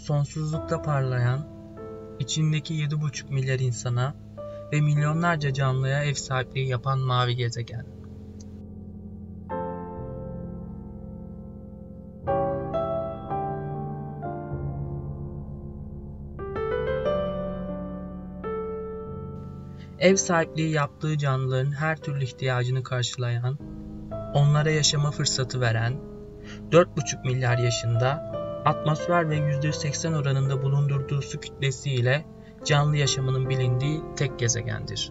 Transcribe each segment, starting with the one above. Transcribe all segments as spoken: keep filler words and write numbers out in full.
sonsuzlukta parlayan, içindeki yedi buçuk milyar insana ve milyonlarca canlıya ev sahipliği yapan mavi gezegen. Ev sahipliği yaptığı canlıların her türlü ihtiyacını karşılayan, onlara yaşama fırsatı veren, dört buçuk milyar yaşında atmosfer ve yüzde seksen oranında bulundurduğu su kütlesiyle canlı yaşamının bilindiği tek gezegendir.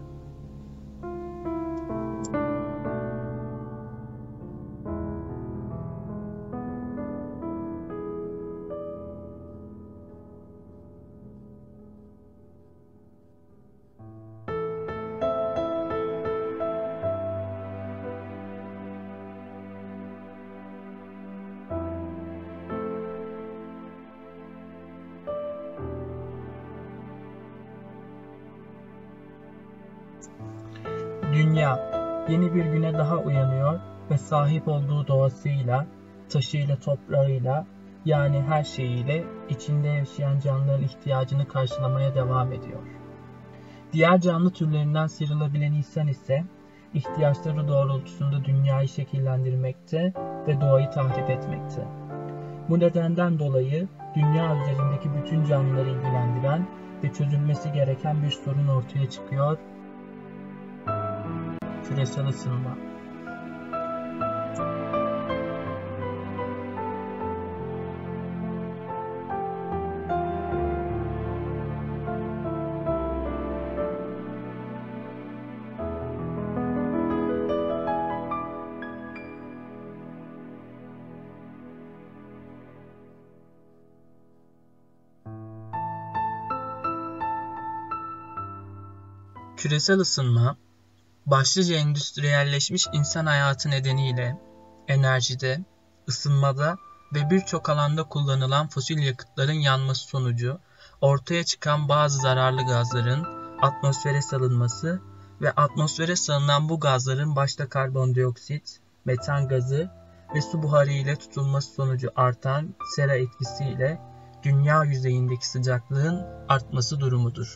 Dünya yeni bir güne daha uyanıyor ve sahip olduğu doğasıyla, taşıyla, toprağıyla, yani her şeyiyle içinde yaşayan canlıların ihtiyacını karşılamaya devam ediyor. Diğer canlı türlerinden sıyrılabilen insan ise ihtiyaçları doğrultusunda dünyayı şekillendirmekte ve doğayı tahrip etmekte. Bu nedenden dolayı dünya üzerindeki bütün canlıları ilgilendiren ve çözülmesi gereken bir sorun ortaya çıkıyor. Küresel ısınma. Küresel ısınma, başlıca endüstriyelleşmiş insan hayatı nedeniyle enerjide, ısınmada ve birçok alanda kullanılan fosil yakıtların yanması sonucu ortaya çıkan bazı zararlı gazların atmosfere salınması ve atmosfere salınan bu gazların başta karbondioksit, metan gazı ve su buharı ile tutulması sonucu artan sera etkisiyle dünya yüzeyindeki sıcaklığın artması durumudur.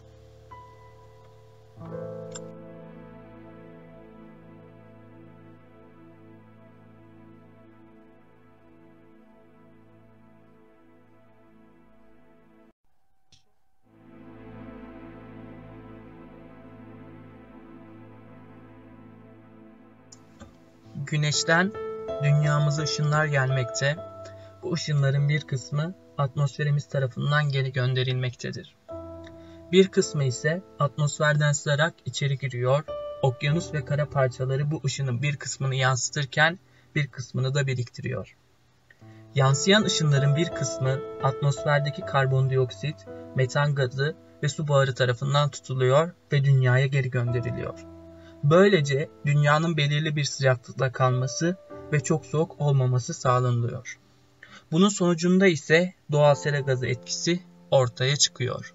Güneşten dünyamıza ışınlar gelmekte, bu ışınların bir kısmı atmosferimiz tarafından geri gönderilmektedir. Bir kısmı ise atmosferden sızarak içeri giriyor, okyanus ve kara parçaları bu ışının bir kısmını yansıtırken bir kısmını da biriktiriyor. Yansıyan ışınların bir kısmı atmosferdeki karbondioksit, metan gazı ve su buharı tarafından tutuluyor ve dünyaya geri gönderiliyor. Böylece dünyanın belirli bir sıcaklıkta kalması ve çok soğuk olmaması sağlanılıyor. Bunun sonucunda ise doğal sera gazı etkisi ortaya çıkıyor.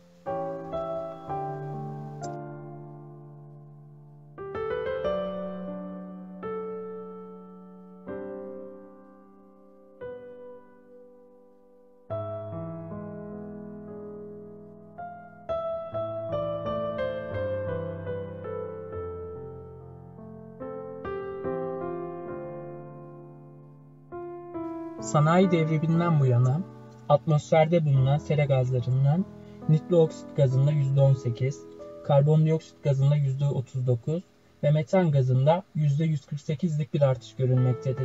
Sanayi devriminden bu yana atmosferde bulunan sera gazlarından nitro oksit gazında yüzde on sekiz, karbondioksit gazında yüzde otuz dokuz ve metan gazında yüzde yüz kırk sekizlik bir artış görülmektedir.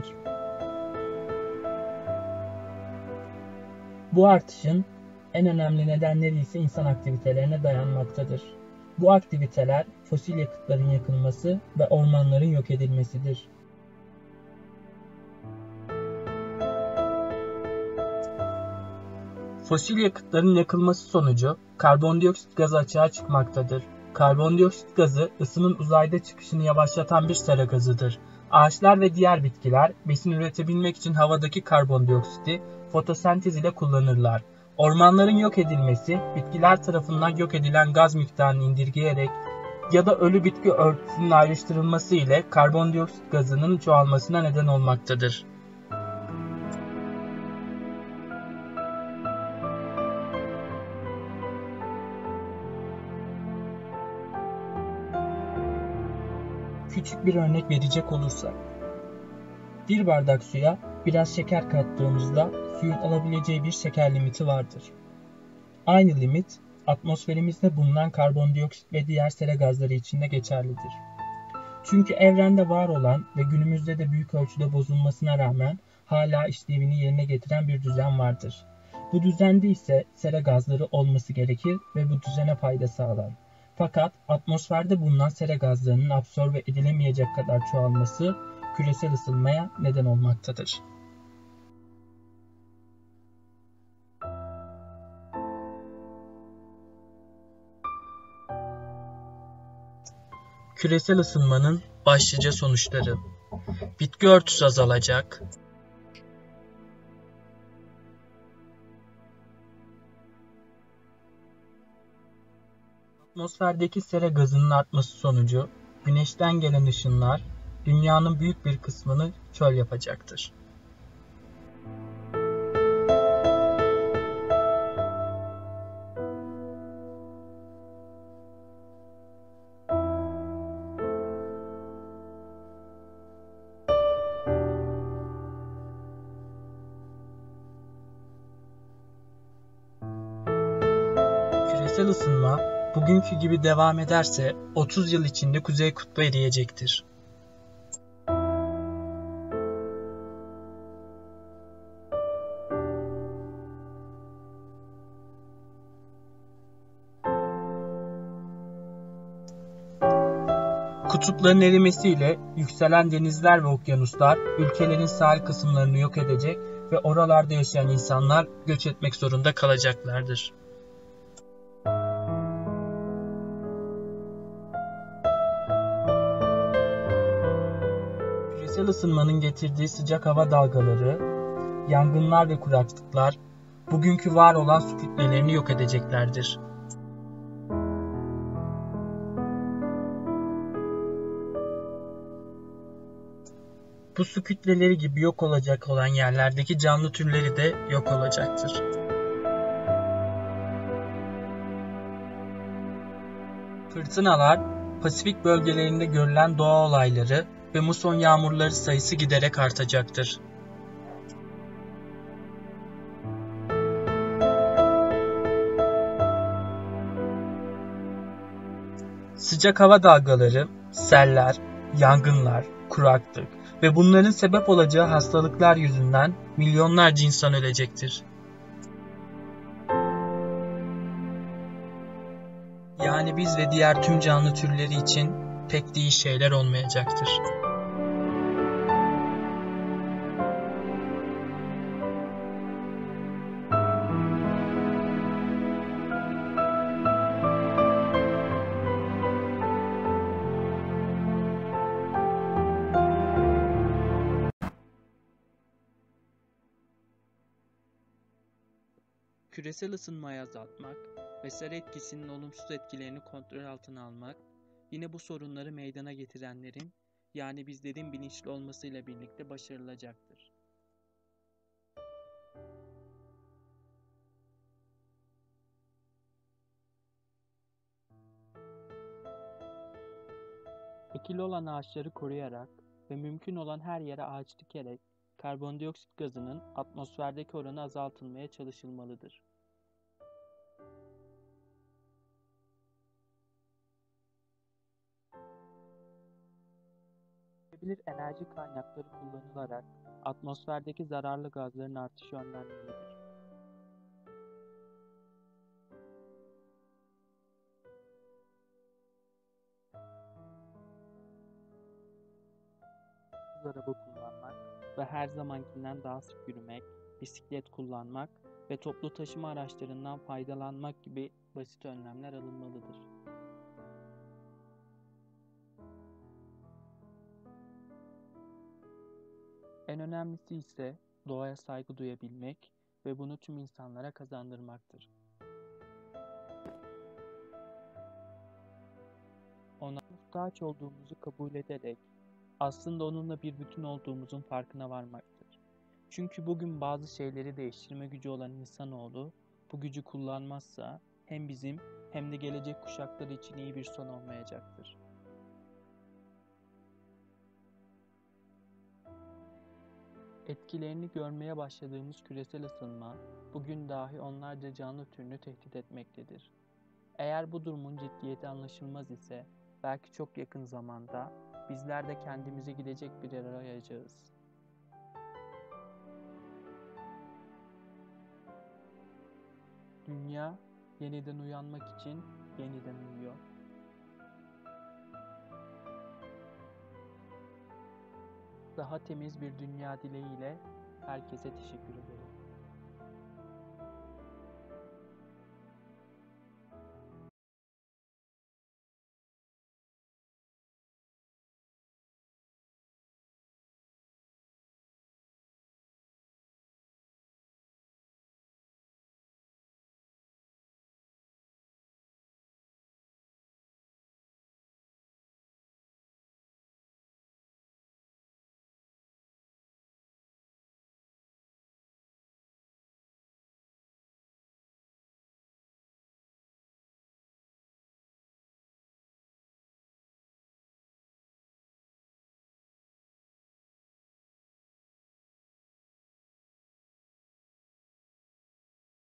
Bu artışın en önemli nedenleri ise insan aktivitelerine dayanmaktadır. Bu aktiviteler fosil yakıtların yakılması ve ormanların yok edilmesidir. Fosil yakıtların yakılması sonucu karbondioksit gazı açığa çıkmaktadır. Karbondioksit gazı ısının uzayda çıkışını yavaşlatan bir sera gazıdır. Ağaçlar ve diğer bitkiler besin üretebilmek için havadaki karbondioksiti fotosentez ile kullanırlar. Ormanların yok edilmesi, bitkiler tarafından yok edilen gaz miktarını indirgeyerek ya da ölü bitki örtüsünün ayrıştırılması ile karbondioksit gazının çoğalmasına neden olmaktadır. Küçük bir örnek verecek olursak, bir bardak suya biraz şeker kattığımızda suyun alabileceği bir şeker limiti vardır. Aynı limit atmosferimizde bulunan karbondioksit ve diğer sera gazları için de geçerlidir. Çünkü evrende var olan ve günümüzde de büyük ölçüde bozulmasına rağmen hala işlevini yerine getiren bir düzen vardır. Bu düzende ise sera gazları olması gerekir ve bu düzene fayda sağlar. Fakat atmosferde bulunan sera gazlarının absorbe edilemeyecek kadar çoğalması küresel ısınmaya neden olmaktadır. Küresel ısınmanın başlıca sonuçları: bitki örtüsü azalacak, atmosferdeki sera gazının artması sonucu güneşten gelen ışınlar dünyanın büyük bir kısmını çöl yapacaktır. Küresel ısınma bugünkü gibi devam ederse otuz yıl içinde Kuzey Kutbu eriyecektir. Kutupların erimesiyle yükselen denizler ve okyanuslar ülkelerin sahil kısımlarını yok edecek ve oralarda yaşayan insanlar göç etmek zorunda kalacaklardır. Küresel ısınmanın getirdiği sıcak hava dalgaları, yangınlar ve kuraklıklar bugünkü var olan su kütlelerini yok edeceklerdir. Bu su kütleleri gibi yok olacak olan yerlerdeki canlı türleri de yok olacaktır. Fırtınalar, Pasifik bölgelerinde görülen doğa olayları ve muson yağmurları sayısı giderek artacaktır. Sıcak hava dalgaları, seller, yangınlar, kuraklık ve bunların sebep olacağı hastalıklar yüzünden milyonlarca insan ölecektir. Yani biz ve diğer tüm canlı türleri için pek de iyi şeyler olmayacaktır. Küresel ısınmayı azaltmak ve sera etkisinin olumsuz etkilerini kontrol altına almak, yine bu sorunları meydana getirenlerin, yani bizlerin bilinçli olmasıyla birlikte başarılacaktır. Ekili olan ağaçları koruyarak ve mümkün olan her yere ağaç dikerek karbondioksit gazının atmosferdeki oranı azaltılmaya çalışılmalıdır. Yenilenebilir enerji kaynakları kullanılarak atmosferdeki zararlı gazların artışı önlenmelidir. Araba kullanmak ve her zamankinden daha sık yürümek, bisiklet kullanmak ve toplu taşıma araçlarından faydalanmak gibi basit önlemler alınmalıdır. En önemlisi ise doğaya saygı duyabilmek ve bunu tüm insanlara kazandırmaktır. Ona muhtaç olduğumuzu kabul ederek aslında onunla bir bütün olduğumuzun farkına varmaktır. Çünkü bugün bazı şeyleri değiştirme gücü olan insanoğlu bu gücü kullanmazsa hem bizim hem de gelecek kuşaklar için iyi bir son olmayacaktır. Etkilerini görmeye başladığımız küresel ısınma, bugün dahi onlarca canlı türünü tehdit etmektedir. Eğer bu durumun ciddiyeti anlaşılmaz ise, belki çok yakın zamanda bizler de kendimize gidecek bir yer arayacağız. Dünya, yeniden uyanmak için yeniden uyuyor. Daha temiz bir dünya dileğiyle herkese teşekkür ederim.